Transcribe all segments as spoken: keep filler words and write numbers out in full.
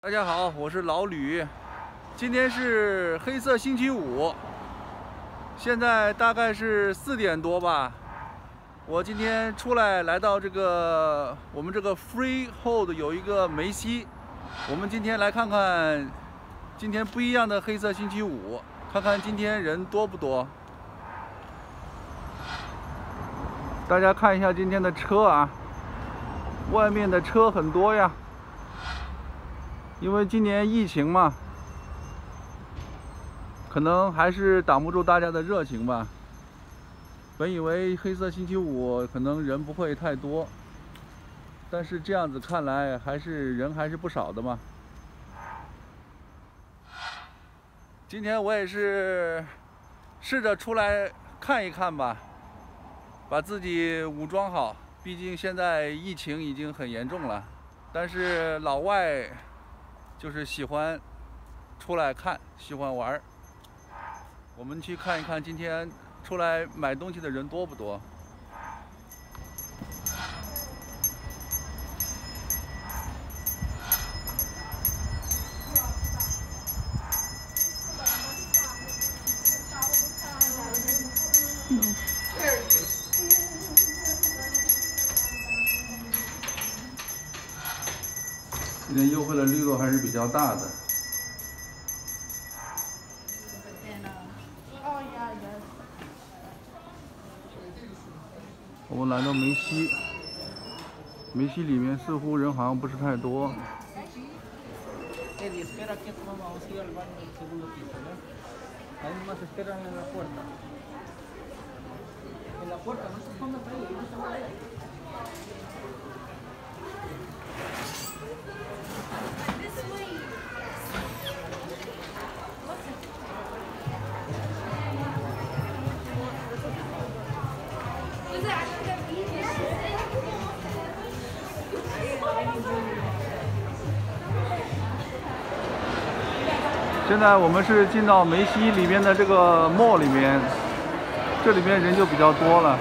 大家好，我是老吕。今天是黑色星期五，现在大概是四点多吧。我今天出来来到这个我们这个 Freehold 有一个梅西，我们今天来看看今天不一样的黑色星期五，看看今天人多不多。大家看一下今天的车啊，外面的车很多呀。因为今年疫情嘛，可能还是挡不住大家的热情吧。本以为黑色星期五可能人不会太多，但是这样子看来还是人还是不少的嘛。今天我也是试着出来看一看吧，把自己武装好，毕竟现在疫情已经很严重了。但是老外就是喜欢出来看，喜欢玩。我们去看一看今天出来买东西的人多不多。嗯今天优惠的力度还是比较大的。我们来到梅西，梅西里面似乎人好像不是太多。现在我们是进到梅西里面的这个 mall 里面，这里面人就比较多了。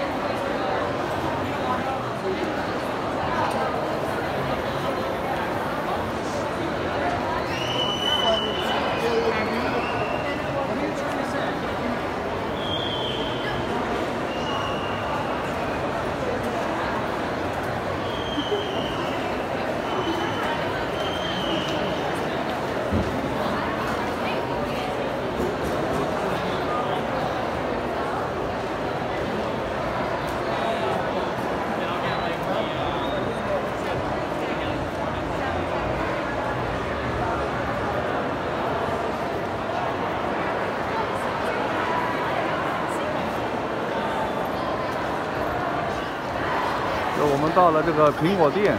我们到了这个苹果店，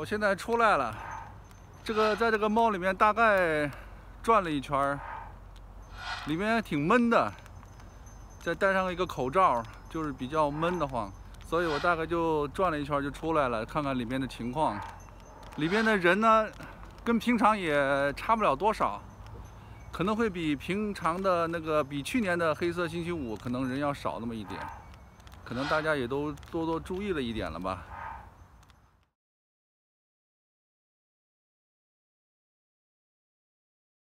我现在出来了，这个在这个猫里面大概转了一圈，里面挺闷的，再戴上一个口罩，就是比较闷得慌，所以我大概就转了一圈就出来了，看看里面的情况。里边的人呢，跟平常也差不了多少，可能会比平常的那个比去年的黑色星期五可能人要少那么一点，可能大家也都多多注意了一点了吧。